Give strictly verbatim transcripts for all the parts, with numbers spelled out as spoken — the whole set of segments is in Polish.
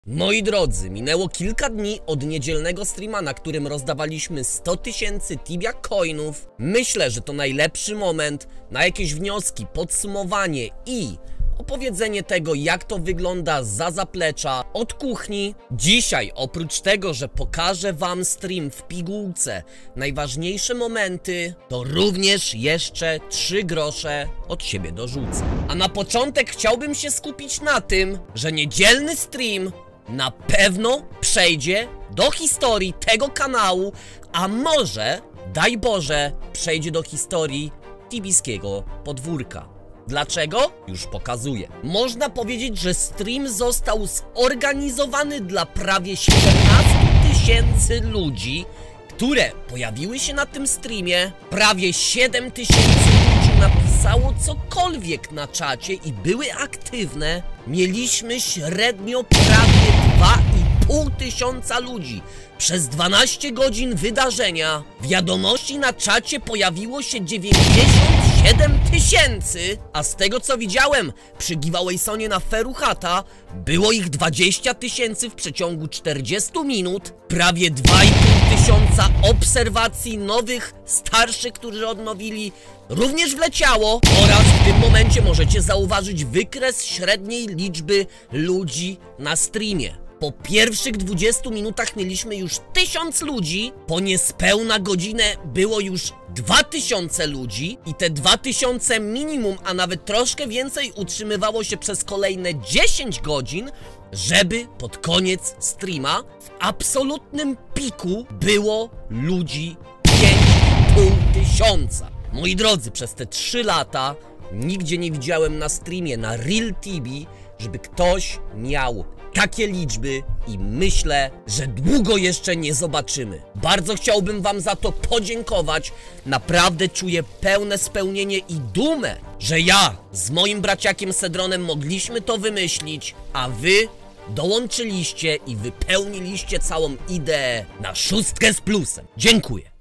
Moi drodzy, minęło kilka dni od niedzielnego streama, na którym rozdawaliśmy sto tysięcy Tibia coinów. Myślę, że to najlepszy moment na jakieś wnioski, podsumowanie i opowiedzenie tego, jak to wygląda za zaplecza, od kuchni. Dzisiaj, oprócz tego, że pokażę wam stream w pigułce, najważniejsze momenty, to również jeszcze trzy grosze od siebie dorzucę. A na początek chciałbym się skupić na tym, że niedzielny stream na pewno przejdzie do historii tego kanału, a może, daj Boże, przejdzie do historii tibijskiego podwórka. Dlaczego? Już pokazuję. Można powiedzieć, że stream został zorganizowany dla prawie siedemnastu tysięcy ludzi, które pojawiły się na tym streamie. Prawie siedem tysięcy ludzi napisało cokolwiek na czacie i były aktywne. Mieliśmy średnio prawie dwa i pół tysiąca ludzi. Przez dwanaście godzin wydarzenia wiadomości na czacie pojawiło się dziewięćdziesiąt siedem tysięcy, a z tego co widziałem przy giveawaysonie na Feruchata było ich dwadzieścia tysięcy w przeciągu czterdziestu minut, prawie dwa i pół tysiąca obserwacji nowych, starszych, którzy odnowili, również wleciało oraz w tym momencie możecie zauważyć wykres średniej liczby ludzi na streamie. Po pierwszych dwudziestu minutach mieliśmy już tysiąc ludzi, po niespełna godzinę było już dwa tysiące ludzi i te dwa tysiące minimum, a nawet troszkę więcej utrzymywało się przez kolejne dziesięć godzin, żeby pod koniec streama w absolutnym piku było ludzi pięć i pół tysiąca. Moi drodzy, przez te trzy lata nigdzie nie widziałem na streamie, na Real Tibi, żeby ktoś miał takie liczby i myślę, że długo jeszcze nie zobaczymy. Bardzo chciałbym wam za to podziękować. Naprawdę czuję pełne spełnienie i dumę, że ja z moim braciakiem Sedronem mogliśmy to wymyślić, a wy dołączyliście i wypełniliście całą ideę na szóstkę z plusem. Dziękuję.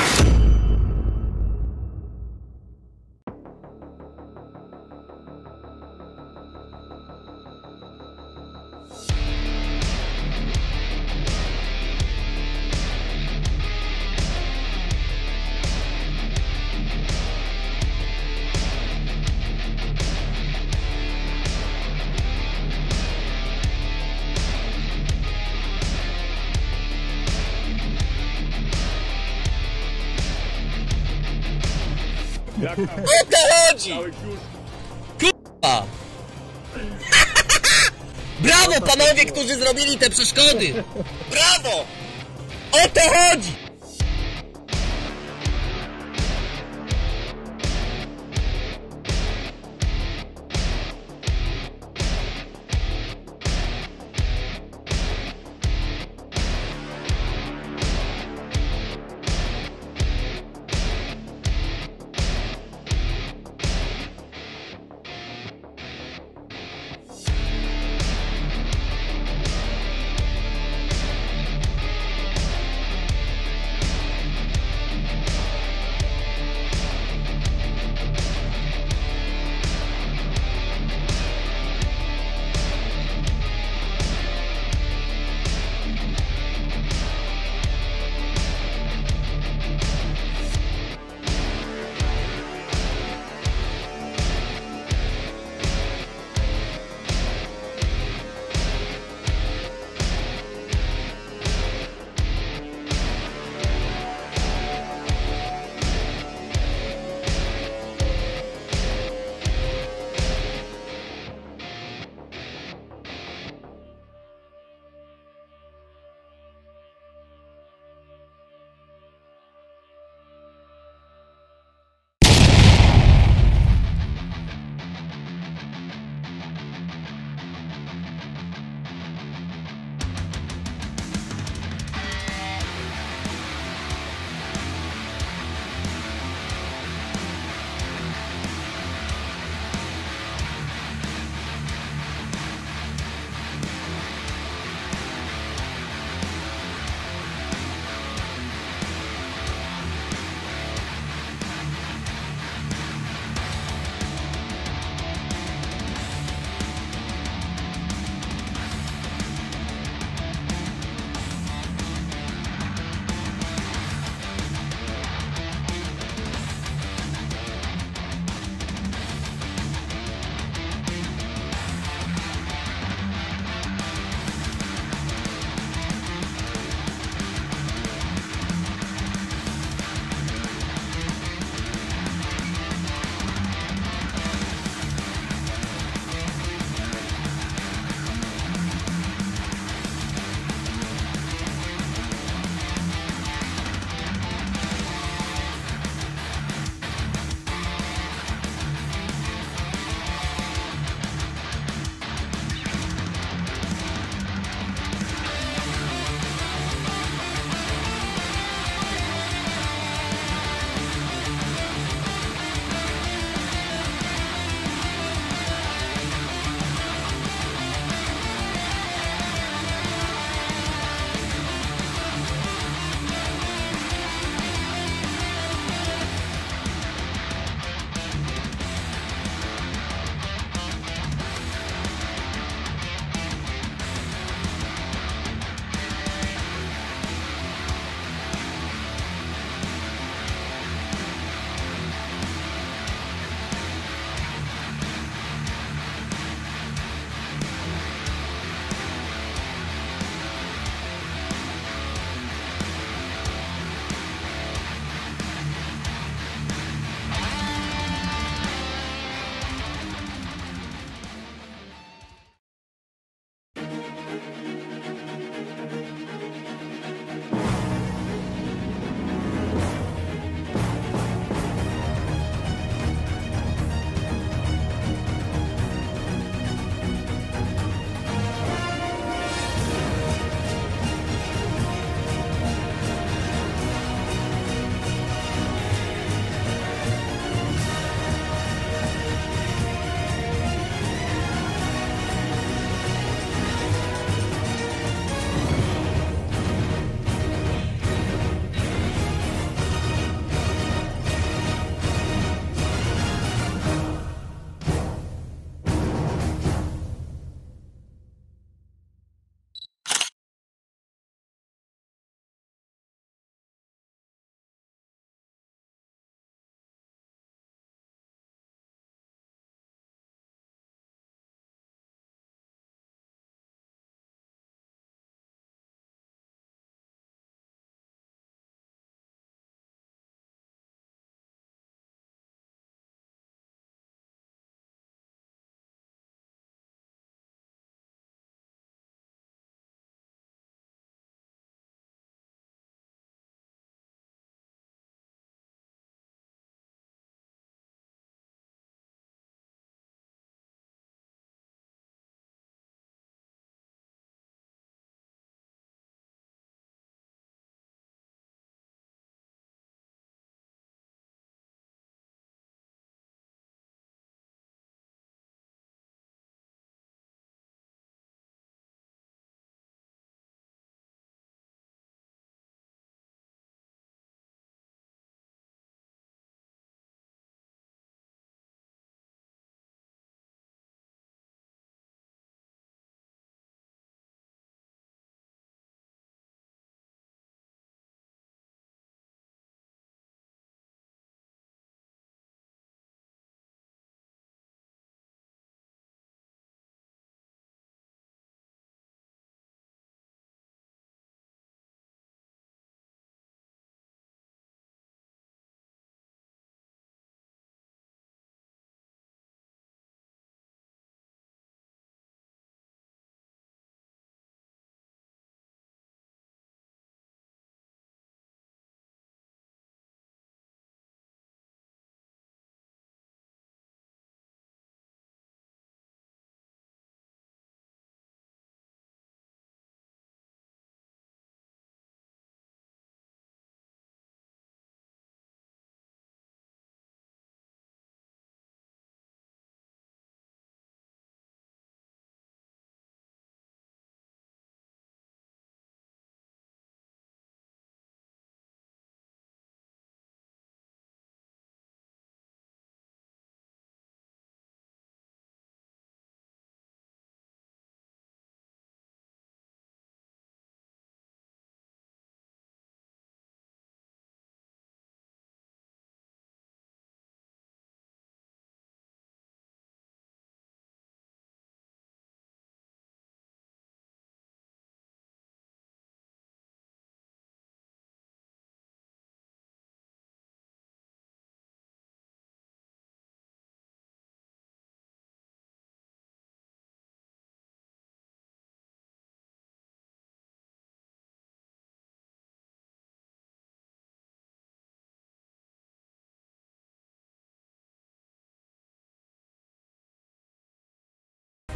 O to chodzi! Kurwa! Brawo panowie, którzy zrobili te przeszkody! Brawo! O to chodzi!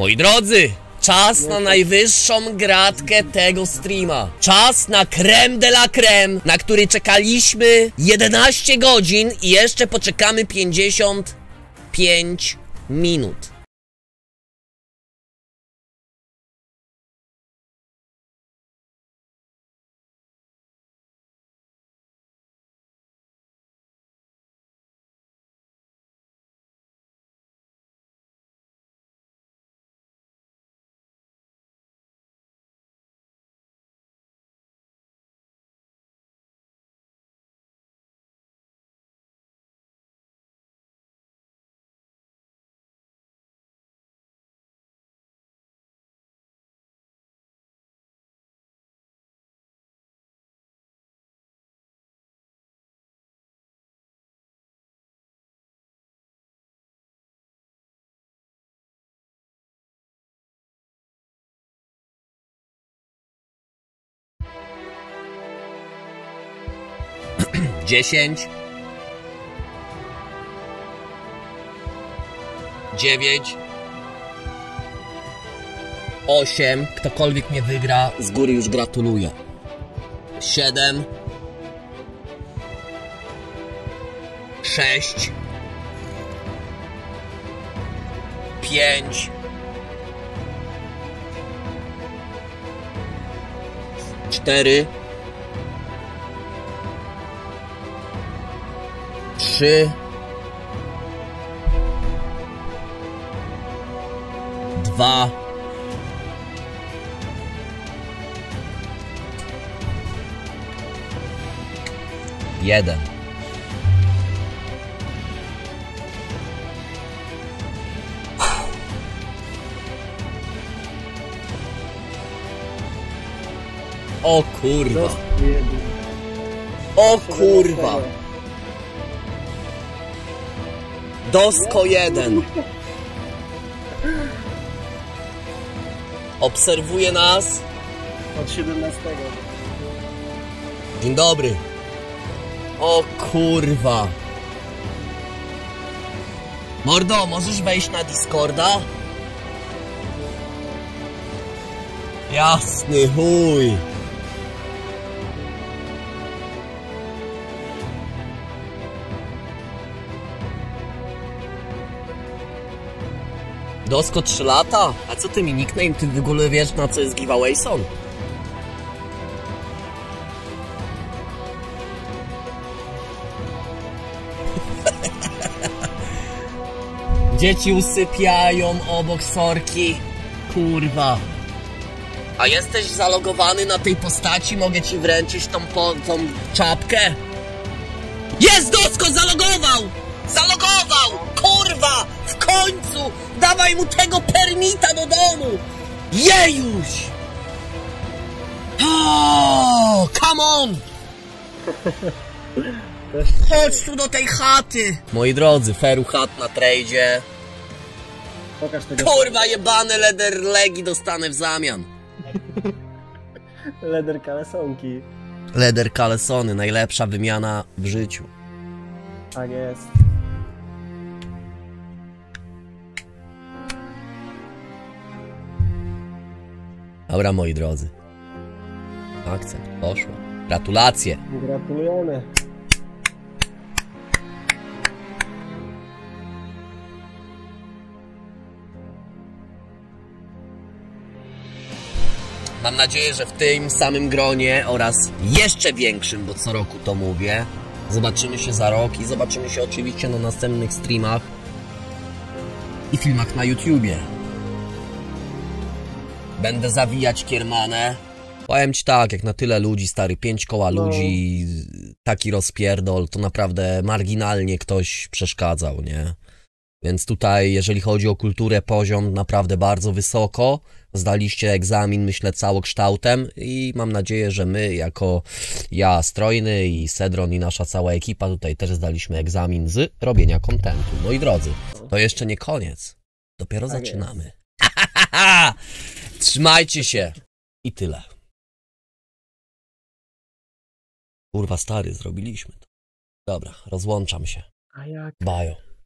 Moi drodzy, czas na najwyższą gratkę tego streama. Czas na creme de la creme, na który czekaliśmy jedenaście godzin i jeszcze poczekamy pięćdziesiąt pięć minut. Dziesięć, dziewięć, osiem, ktokolwiek mnie wygra, z góry już gratuluję. Siedem, sześć, pięć, cztery, trzy, dwa, jeden. O kurwa. O kurwa. Dosko jeden. Obserwuje nas. Od siedemnastego. Dzień dobry. O kurwa. Mordo, możesz wejść na Discorda? Jasny chuj. Dosko trzy lata? A co ty mi nickname? Ty w ogóle wiesz, na co jest giveaway-son? Dzieci usypiają obok sorki. Kurwa. A jesteś zalogowany na tej postaci? Mogę ci wręczyć tą, po, tą czapkę? Jest! Dosko zalogował! Zalogował! Kurwa! W końcu! Dawaj mu tego permita do domu! Jejuś! Oh, come on! Chodź tu do tej chaty! Moi drodzy, Feru chat na tradzie. Pokaż tego. Kurwa, jebane leder legi dostanę w zamian. Leder kalesonki. Leder kalesony, najlepsza wymiana w życiu. Tak jest. Dobra, moi drodzy. Akcent, poszło. Gratulacje. Gratulujemy. Mam nadzieję, że w tym samym gronie oraz jeszcze większym, bo co roku to mówię. Zobaczymy się za rok i zobaczymy się oczywiście na następnych streamach i filmach na YouTubie. Będę zawijać kiermanę. Powiem ci tak, jak na tyle ludzi, stary, pięć koła No. ludzi, taki rozpierdol, to naprawdę marginalnie ktoś przeszkadzał, nie? Więc tutaj, jeżeli chodzi o kulturę, poziom naprawdę bardzo wysoko. Zdaliście egzamin, myślę, całokształtem i mam nadzieję, że my, jako ja, Strojny i Sedron i nasza cała ekipa tutaj też zdaliśmy egzamin z robienia kontentu. Moi drodzy, to jeszcze nie koniec. Dopiero Tak zaczynamy. Trzymajcie się. I tyle. Kurwa, stary, zrobiliśmy to. Dobra, rozłączam się. A jak? Bajo.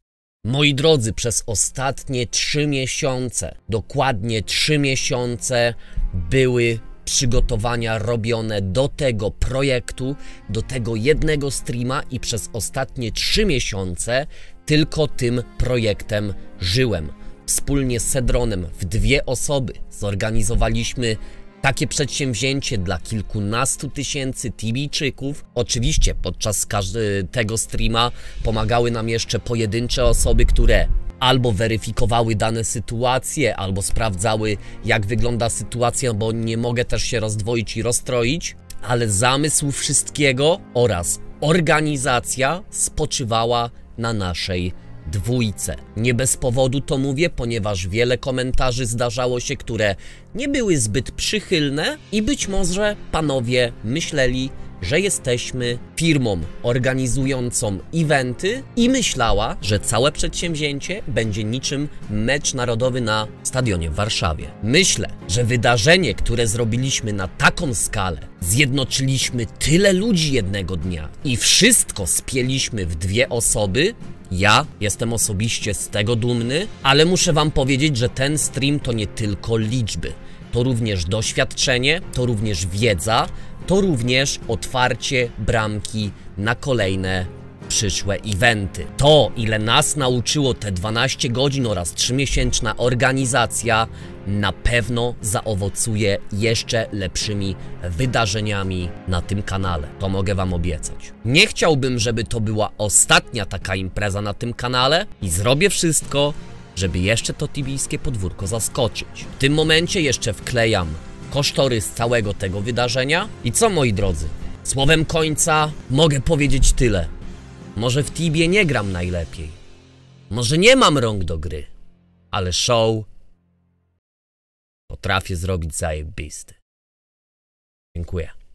Moi drodzy, przez ostatnie trzy miesiące, dokładnie trzy miesiące były przygotowania robione do tego projektu, do tego jednego streama i przez ostatnie trzy miesiące tylko tym projektem żyłem. Wspólnie z Sedronem w dwie osoby zorganizowaliśmy takie przedsięwzięcie dla kilkunastu tysięcy Tibijczyków. Oczywiście podczas każdego streama pomagały nam jeszcze pojedyncze osoby, które albo weryfikowały dane sytuacje, albo sprawdzały, jak wygląda sytuacja, bo nie mogę też się rozdwoić i rozstroić, ale zamysł wszystkiego oraz organizacja spoczywała na naszej dwójce. Nie bez powodu to mówię, ponieważ wiele komentarzy zdarzało się, które nie były zbyt przychylne i być może panowie myśleli, że jesteśmy firmą organizującą eventy i myślała, że całe przedsięwzięcie będzie niczym mecz narodowy na stadionie w Warszawie. Myślę, że wydarzenie, które zrobiliśmy na taką skalę, zjednoczyliśmy tyle ludzi jednego dnia i wszystko spieliśmy w dwie osoby. Ja jestem osobiście z tego dumny, ale muszę wam powiedzieć, że ten stream to nie tylko liczby. To również doświadczenie, to również wiedza, to również otwarcie bramki na kolejne przyszłe eventy. To, ile nas nauczyło te dwanaście godzin oraz trzymiesięczna organizacja, na pewno zaowocuje jeszcze lepszymi wydarzeniami na tym kanale. To mogę wam obiecać. Nie chciałbym, żeby to była ostatnia taka impreza na tym kanale i zrobię wszystko, żeby jeszcze to tibijskie podwórko zaskoczyć. W tym momencie jeszcze wklejam kosztorys całego tego wydarzenia. I co, moi drodzy? Słowem końca mogę powiedzieć tyle. Może w Tibie nie gram najlepiej. Może nie mam rąk do gry. Ale show potrafię zrobić zajebisty. Dziękuję.